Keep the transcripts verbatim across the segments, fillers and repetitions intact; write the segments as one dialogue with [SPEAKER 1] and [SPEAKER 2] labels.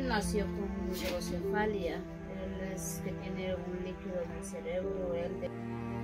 [SPEAKER 1] Él nació con hidrocefalia, él es que tiene un líquido en el cerebro, él de...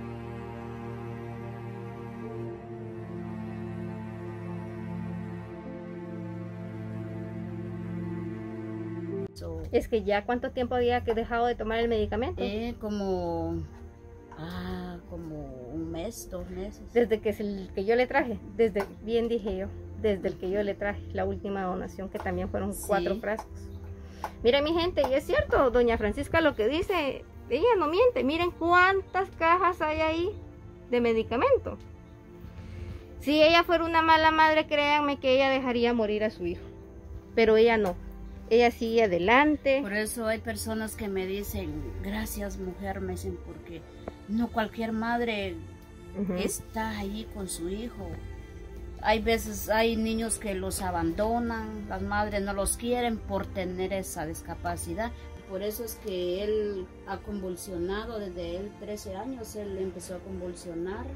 [SPEAKER 2] Es que ya, ¿cuánto tiempo había que dejado de tomar el medicamento?
[SPEAKER 1] Eh, como, ah, como un mes, dos meses.
[SPEAKER 2] Desde que, es el que yo le traje, desde, bien dije yo, desde el que yo le traje, la última donación, que también fueron
[SPEAKER 1] Sí.
[SPEAKER 2] cuatro frascos. Miren mi gente, y es cierto, doña Francisca lo que dice, ella no miente, miren cuántas cajas hay ahí de medicamento. Si ella fuera una mala madre, créanme que ella dejaría morir a su hijo, pero ella no. Ella sigue adelante.
[SPEAKER 1] Por eso hay personas que me dicen, gracias mujer, me dicen, porque no cualquier madre uh-huh. está allí con su hijo. Hay veces, hay niños que los abandonan, las madres no los quieren por tener esa discapacidad. Por eso es que él ha convulsionado, desde él trece años, él empezó a convulsionar.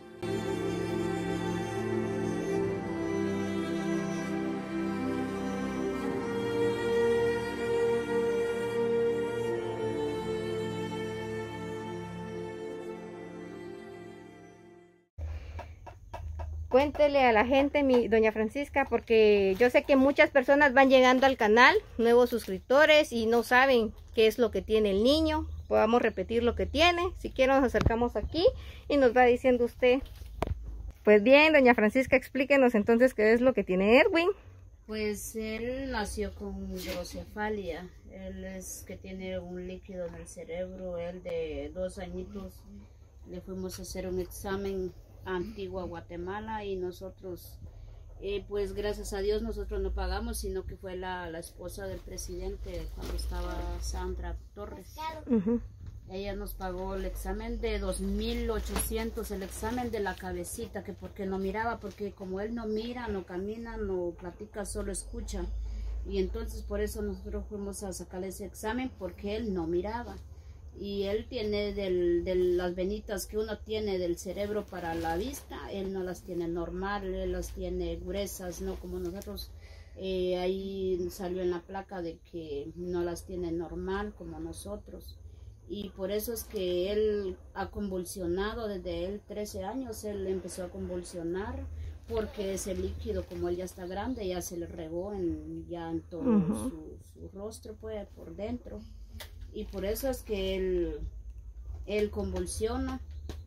[SPEAKER 2] Cuéntele a la gente, mi doña Francisca, porque yo sé que muchas personas van llegando al canal, nuevos suscriptores, y no saben qué es lo que tiene el niño. Podamos repetir lo que tiene. Si quieren nos acercamos aquí y nos va diciendo usted. Pues bien, doña Francisca, explíquenos entonces qué es lo que tiene Erwin.
[SPEAKER 1] Pues él nació con hidrocefalia, él es que tiene un líquido en el cerebro, él de dos añitos le fuimos a hacer un examen Antigua Guatemala y nosotros, eh, pues gracias a Dios nosotros no pagamos, sino que fue la, la esposa del presidente cuando estaba Sandra Torres. Uh-huh. Ella nos pagó el examen de dos mil ochocientos, el examen de la cabecita, que porque no miraba, porque como él no mira, no camina, no platica, solo escucha. Y entonces por eso nosotros fuimos a sacarle ese examen, porque él no miraba. Y él tiene del, de las venitas que uno tiene del cerebro para la vista, él no las tiene normal, él las tiene gruesas, no como nosotros. Eh, ahí salió en la placa de que no las tiene normal como nosotros. Y por eso es que él ha convulsionado desde él trece años, él empezó a convulsionar porque ese líquido, como él ya está grande, ya se le regó en, ya en todo uh-huh. su, su rostro, pues, por dentro. Y por eso es que él, él convulsiona,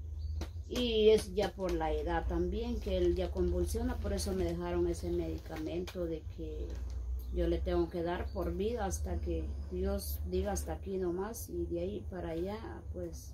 [SPEAKER 1] y es ya por la edad también que él ya convulsiona. Por eso me dejaron ese medicamento de que yo le tengo que dar por vida hasta que Dios diga hasta aquí nomás, y de ahí para allá, pues.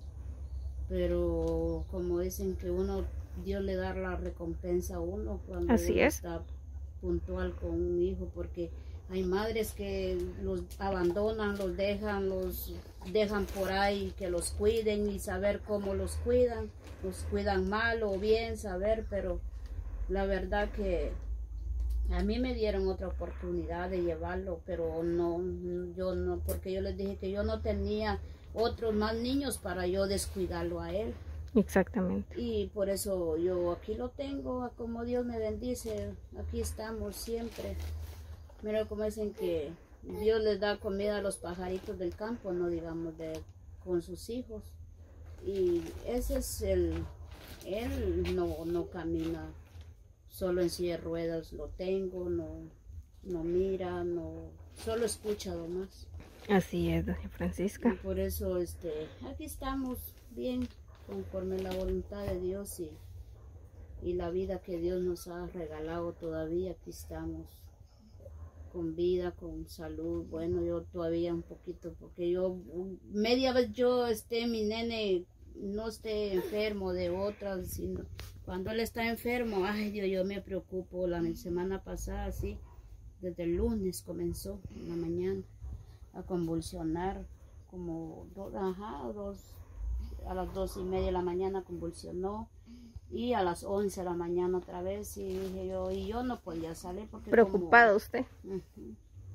[SPEAKER 1] Pero como dicen que uno, Dios le da la recompensa a uno cuando
[SPEAKER 2] Así
[SPEAKER 1] uno
[SPEAKER 2] es.
[SPEAKER 1] está puntual con un hijo, porque hay madres que los abandonan, los dejan, los dejan por ahí que los cuiden y saber cómo los cuidan, los cuidan mal o bien, saber, pero la verdad que a mí me dieron otra oportunidad de llevarlo, pero no, yo no, porque yo les dije que yo no tenía otros más niños para yo descuidarlo a él.
[SPEAKER 2] Exactamente.
[SPEAKER 1] Y por eso yo aquí lo tengo, como Dios me bendice, aquí estamos siempre. Mira como dicen que Dios les da comida a los pajaritos del campo, no digamos de con sus hijos. Y ese es el, él no, no camina, solo en silla de ruedas lo tengo, no, no mira, no, solo escucha nomás.
[SPEAKER 2] Así es, doña Francisca.
[SPEAKER 1] Y por eso este, aquí estamos bien, conforme la voluntad de Dios y, y la vida que Dios nos ha regalado todavía, aquí estamos. Con vida, con salud, bueno, yo todavía un poquito, porque yo, media vez yo esté, mi nene no esté enfermo de otras, sino cuando él está enfermo, ay Dios, yo me preocupo. La semana pasada, sí, desde el lunes comenzó, en la mañana, a convulsionar, como dos, ajá, dos, a las dos y media de la mañana convulsionó. Y a las once de la mañana otra vez, y dije yo, y yo no podía salir porque
[SPEAKER 2] preocupado
[SPEAKER 1] como,
[SPEAKER 2] usted.
[SPEAKER 1] Uh-huh.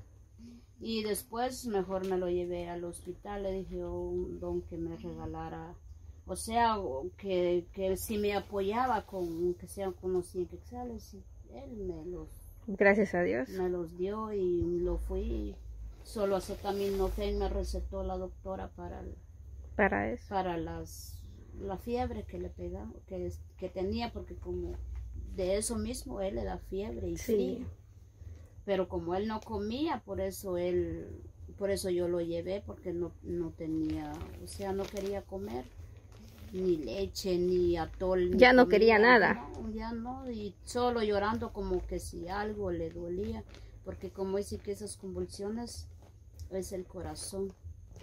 [SPEAKER 1] Y después mejor me lo llevé al hospital, le dije a un don que me regalara, o sea, que, que si me apoyaba con, que sean con los cien quetzales, él me los,
[SPEAKER 2] gracias a Dios,
[SPEAKER 1] me los dio y lo fui, solo acetaminofén me recetó la doctora para, el,
[SPEAKER 2] para, eso.
[SPEAKER 1] para las, la fiebre que le pegaba, que, que tenía, porque como de eso mismo él le da fiebre y
[SPEAKER 2] sí.
[SPEAKER 1] frío. Pero como él no comía, por eso él, por eso yo lo llevé, porque no, no tenía, o sea, no quería comer ni leche, ni atol. Ni
[SPEAKER 2] ya no
[SPEAKER 1] comida,
[SPEAKER 2] quería nada.
[SPEAKER 1] No, ya no, y solo llorando como que si algo le dolía, porque como dice que esas convulsiones es el corazón,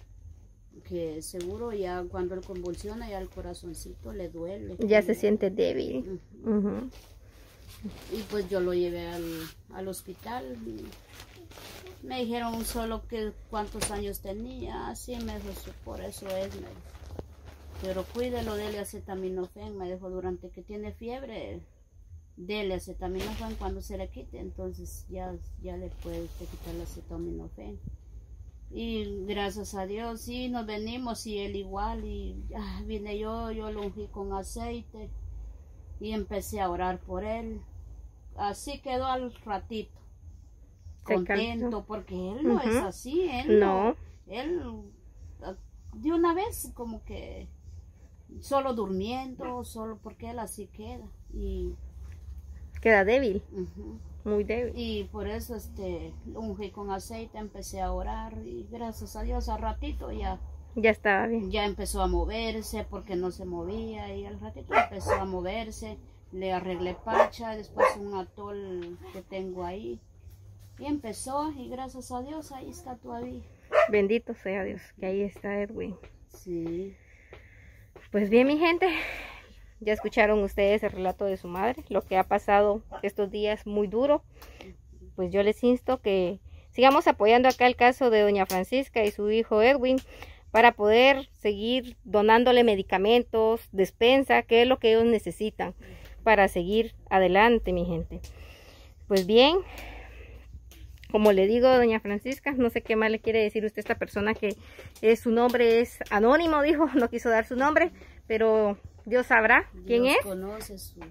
[SPEAKER 1] que seguro ya cuando él convulsiona ya el corazoncito le duele.
[SPEAKER 2] Ya se siente débil.
[SPEAKER 1] Uh-huh.
[SPEAKER 2] Uh-huh.
[SPEAKER 1] Y pues yo lo llevé al, al hospital. Me dijeron solo que cuántos años tenía. Así me dijo, por eso es. Me dijo. Pero cuídelo, dele acetaminofén. Me dijo, durante que tiene fiebre, dele acetaminofén cuando se le quite. Entonces ya, ya le puede quitar el acetaminofén. Y gracias a Dios, sí, nos venimos y él igual. Y ah, vine yo, yo lo ungí con aceite. Y empecé a orar por él. Así quedó al ratito. Contento, porque él no uh-huh. es así. Él no. no. Él de una vez como que solo durmiendo, solo porque él así queda. Y
[SPEAKER 2] queda débil.
[SPEAKER 1] Uh-huh.
[SPEAKER 2] Muy débil.
[SPEAKER 1] Y por eso este ungí con aceite, empecé a orar. Y gracias a Dios al ratito ya.
[SPEAKER 2] Ya estaba bien.
[SPEAKER 1] Ya empezó a moverse porque no se movía y al ratito empezó a moverse. Le arreglé pacha, después un atol que tengo ahí. Y empezó y gracias a Dios ahí está todavía.
[SPEAKER 2] Bendito sea Dios, que ahí está Edwin.
[SPEAKER 1] Sí.
[SPEAKER 2] Pues bien, mi gente, ya escucharon ustedes el relato de su madre, lo que ha pasado estos días muy duro. Pues yo les insto que sigamos apoyando acá el caso de doña Francisca y su hijo Edwin, para poder seguir donándole medicamentos, despensa, que es lo que ellos necesitan para seguir adelante, mi gente. Pues bien, como le digo, doña Francisca, no sé qué más le quiere decir usted a esta persona que es, su nombre es anónimo, dijo, no quiso dar su nombre, pero Dios sabrá quién
[SPEAKER 1] Dios
[SPEAKER 2] es.
[SPEAKER 1] Conoce su,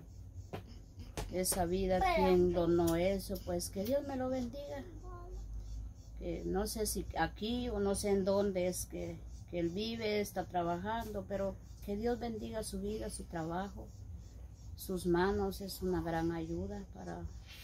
[SPEAKER 1] esa vida, quién donó eso, pues que Dios me lo bendiga. Que no sé si aquí o no sé en dónde es que, que él vive, está trabajando, pero que Dios bendiga su vida, su trabajo, sus manos, es una gran ayuda para,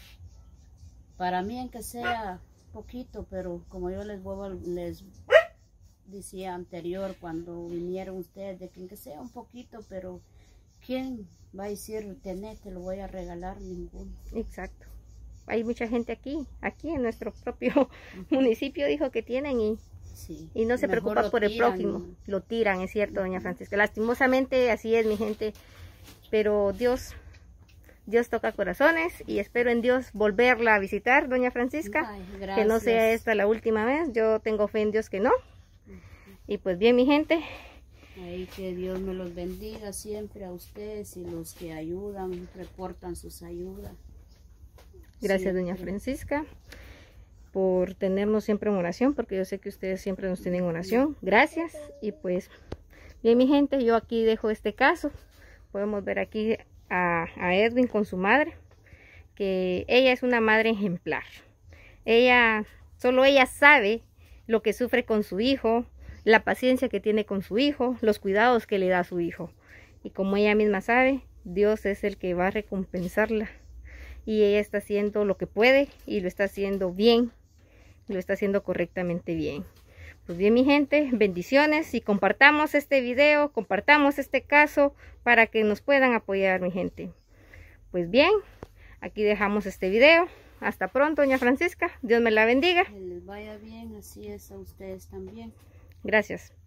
[SPEAKER 1] para mí, en que sea poquito, pero como yo les, vuelvo, les decía anterior cuando vinieron ustedes, de que en que sea un poquito, pero ¿quién va a decir, tené, te lo voy a regalar? Ninguno.
[SPEAKER 2] Exacto. Hay mucha gente aquí, aquí en nuestro propio uh-huh. municipio, dijo que tienen y, sí. y no se Mejor preocupa por el prójimo. Y... Lo tiran, es cierto, doña Francisca. Lastimosamente así es, mi gente. Pero Dios, Dios toca corazones y espero en Dios volverla a visitar, doña Francisca. Ay, que no sea esta la última vez. Yo tengo fe en Dios que no. Uh-huh. Y pues bien, mi gente.
[SPEAKER 1] Ay, que Dios me los bendiga siempre a ustedes y los que ayudan, reportan sus ayudas.
[SPEAKER 2] Gracias, siempre. Doña Francisca, por tenernos siempre en oración, porque yo sé que ustedes siempre nos tienen en oración. Gracias. Y pues, bien, mi gente, yo aquí dejo este caso. Podemos ver aquí a, a Edwin con su madre, que ella es una madre ejemplar. Ella, solo ella sabe lo que sufre con su hijo, la paciencia que tiene con su hijo, los cuidados que le da a su hijo. Y como ella misma sabe, Dios es el que va a recompensarla. Y ella está haciendo lo que puede y lo está haciendo bien, lo está haciendo correctamente bien. Pues bien, mi gente, bendiciones y compartamos este video, compartamos este caso para que nos puedan apoyar, mi gente. Pues bien, aquí dejamos este video. Hasta pronto, doña Francisca. Dios me la bendiga.
[SPEAKER 1] Que les vaya bien, así es a ustedes también.
[SPEAKER 2] Gracias.